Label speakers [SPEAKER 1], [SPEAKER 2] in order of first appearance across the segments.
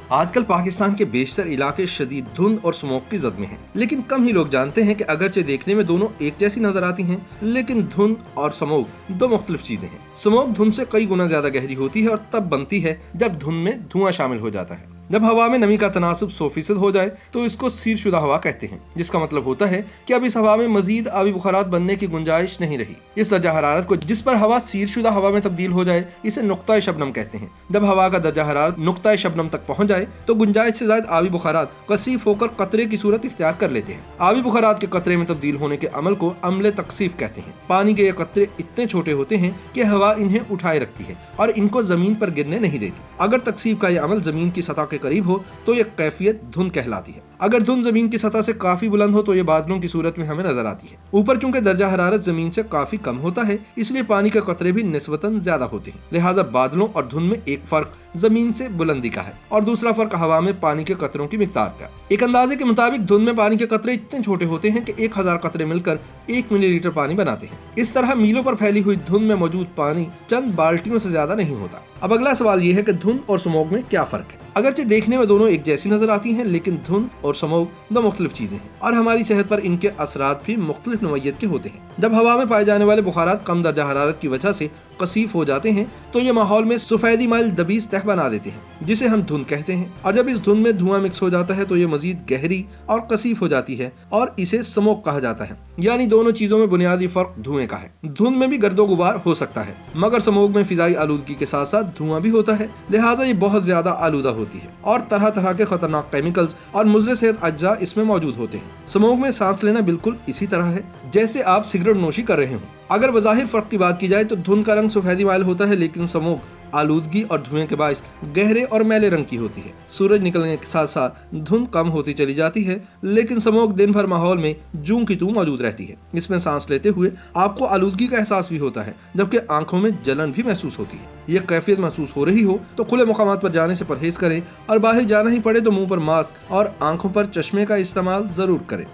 [SPEAKER 1] आजकल पाकिस्तान के बेशतर इलाके शदीद धुंध और स्मोक की जद में हैं, लेकिन कम ही लोग जानते हैं कि अगरचे देखने में दोनों एक जैसी नजर आती हैं, लेकिन धुंध और स्मोक दो मुख्तलिफ चीजें हैं। स्मोक धुंध से कई गुना ज्यादा गहरी होती है और तब बनती है जब धुंध में धुआं शामिल हो जाता है। जब हवा में नमी का तनासुब 100% हो जाए तो इसको सीरशुदा हवा कहते हैं, जिसका मतलब होता है कि अब इस हवा में मजीद आबी बुखारात बनने की गुंजाइश नहीं रही। इस दर्जा हरारत को जिस पर हवा सीरशुदा हवा में तब्दील हो जाए इसे नुक्ता शबनम कहते हैं। जब हवा का दर्जा हरारत नुक्ता शबनम तक पहुंच जाए तो गुंजाइश से ज्यादा आबी बुखारात कसीफ होकर कतरे की सूरत इख्तियार कर लेते हैं। आबी बुखारात के कतरे में तब्दील होने के अमल को अमले तकसीफ कहते हैं। पानी के ये कतरे इतने छोटे होते हैं कि हवा इन्हें उठाए रखती है और इनको जमीन पर गिरने नहीं देती। अगर तकसीफ का यह अमल जमीन की सतह के करीब हो तो ये कैफियत धुंध कहलाती है। अगर धुंध जमीन की सतह से काफी बुलंद हो तो ये बादलों की सूरत में हमें नजर आती है। ऊपर चूंकि दर्जा हरारत जमीन से काफी कम होता है, इसलिए पानी के कतरे भी निस्बतन ज्यादा होते हैं। लिहाजा बादलों और धुंध में एक फर्क जमीन से बुलंदी का है और दूसरा फर्क हवा में पानी के कतरों की मिकदार का। एक अंदाजे के मुताबिक धुंध में पानी के कतरे इतने छोटे होते हैं कि 1000 कतरे मिलकर 1 मिलीलीटर पानी बनाते हैं। इस तरह मीलों पर फैली हुई धुंध में मौजूद पानी चंद बाल्टियों से ज्यादा नहीं होता। अब अगला सवाल ये है कि धुंध और स्मोक में क्या फर्क है। अगरचे देखने में दोनों एक जैसी नजर आती हैं, लेकिन धुंध और स्मोक दो मुख्तलिफ चीजें हैं और हमारी सेहत पर इनके असरात भी मुख्तलिफ नौइयत के होते हैं। जब हवा में पाए जाने वाले बुखारात कम दर्जा हरारत की वजह से कसीफ हो जाते हैं तो ये माहौल में सफेदी माइल दबीज तह बना देते हैं, जिसे हम धुंध कहते हैं। और जब इस धुंध में धुआं मिक्स हो जाता है तो ये मजीद गहरी और कसीफ हो जाती है और इसे स्मोक कहा जाता है। यानी दोनों चीजों में बुनियादी फर्क धुएं का है। धुंध में भी गर्दो गुबार हो सकता है, मगर स्मोक में फिजाई आलूदगी के साथ साथ धुआं भी होता है, लिहाजा ये बहुत ज्यादा आलूदा होती है और तरह तरह के खतरनाक केमिकल्स और मुज़र सेहत अज्जा इसमें मौजूद होते हैं। स्मोक में सांस लेना बिल्कुल इसी तरह है जैसे आप सिगरेट नोशी कर रहे हो। अगर वज़ाहिर फर्क की बात की जाए तो धुंध का रंग सफेदी माइल होता है, लेकिन स्मोक आलूदगी और धुएं के बायस गहरे और मैले रंग की होती है। सूरज निकलने के साथ साथ धुंध कम होती चली जाती है, लेकिन स्मोक दिन भर माहौल में जूं की तू मौजूद रहती है। इसमें सांस लेते हुए आपको आलूदगी का एहसास भी होता है, जबकि आंखों में जलन भी महसूस होती है। ये कैफियत महसूस हो रही हो तो खुले मुकामात पर जाने से परहेज करें और बाहर जाना ही पड़े तो मुंह पर मास्क और आंखों पर चश्मे का इस्तेमाल जरूर करें।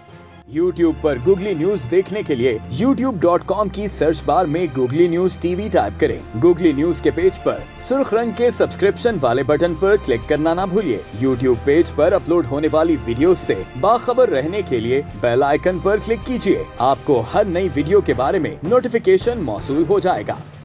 [SPEAKER 2] YouTube पर गूगली न्यूज देखने के लिए youtube.com की सर्च बार में गूगली न्यूज टीवी टाइप करें। गूगली न्यूज के पेज पर सुर्ख रंग के सब्सक्रिप्शन वाले बटन पर क्लिक करना ना भूलिए। YouTube पेज पर अपलोड होने वाली वीडियोस से बाखबर रहने के लिए बेल आइकन पर क्लिक कीजिए। आपको हर नई वीडियो के बारे में नोटिफिकेशन मौसूल हो जाएगा।